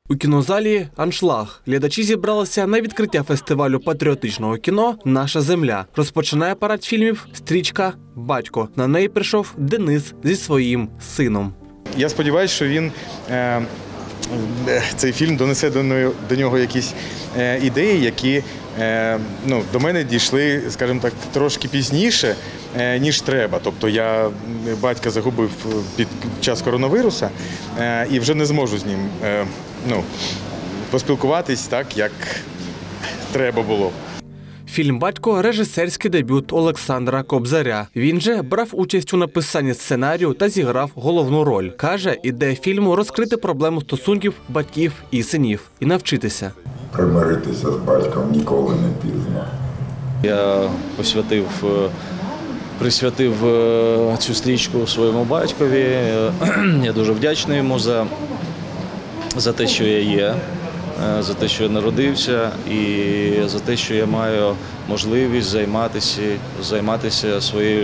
У кінозалі «Аншлаг» глядачі зібралися на відкриття фестивалю патріотичного кіно «Наша земля». Розпочинає парад фільмів стрічка «Батько». На неї прийшов Денис зі своїм сином. Я сподіваюся, що цей фільм донесе до нього якісь ідеї, які до мене дійшли, скажімо так, трошки пізніше, ніж треба. Тобто я батька загубив під час коронавіруса і вже не зможу з ним поспілкуватись так, як треба було. Фільм «Батько» – режисерський дебют Олександра Кобзаря. Він же брав участь у написанні сценарію та зіграв головну роль. Каже, ідея фільму – розкрити проблему стосунків батьків і синів і навчитися. Примиритися з батьком ніколи не пізно. Я присвятив цю стрічку своєму батькові. Я дуже вдячний йому за те, що я є, за те, що я народився, і за те, що я маю можливість займатися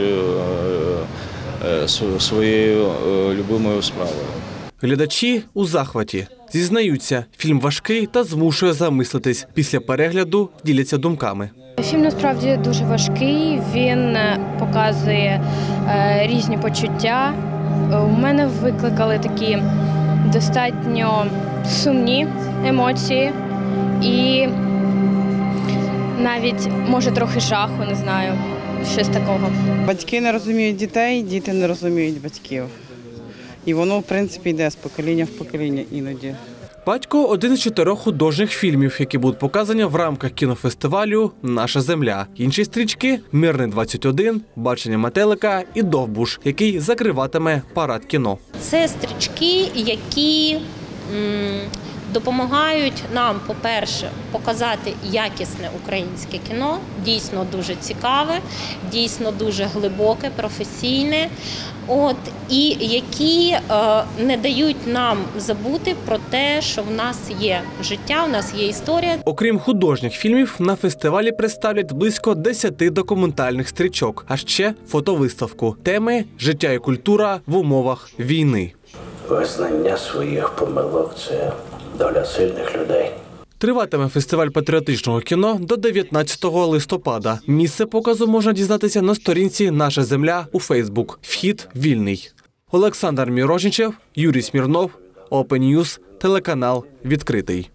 своєю любимою справою. Глядачі у захваті. Зізнаються, фільм важкий та змушує замислитись. Після перегляду діляться думками. Фільм насправді дуже важкий, він показує різні почуття. У мене викликали такі достатньо сумні емоції і навіть, може, трохи жаху, не знаю, щось такого. Батьки не розуміють дітей, діти не розуміють батьків. І воно, в принципі, йде з покоління в покоління іноді. «Батько» – один з 4 художніх фільмів, які будуть показані в рамках кінофестивалю «Наша земля». Інші стрічки – «Мирний 21», «Бачення метелика» і «Довбуш», який закриватиме парад кіно. Це стрічки, які допомагають нам, по-перше, показати якісне українське кіно, дійсно дуже цікаве, дійсно дуже глибоке, професійне, і які не дають нам забути про те, що в нас є життя, в нас є історія. Окрім художніх фільмів, на фестивалі представлять близько 10 документальних стрічок, а ще фотовиставку. Теми «Життя і культура в умовах війни». Визнання своїх помилок – це доля сильних людей. Триватиме фестиваль патріотичного кіно до 19 листопада. Місце показу можна дізнатися на сторінці «Наша земля» у Фейсбук. Вхід вільний. Олександр Мірожнічев, Юрій Смірнов, Open News, телеканал «Відкритий».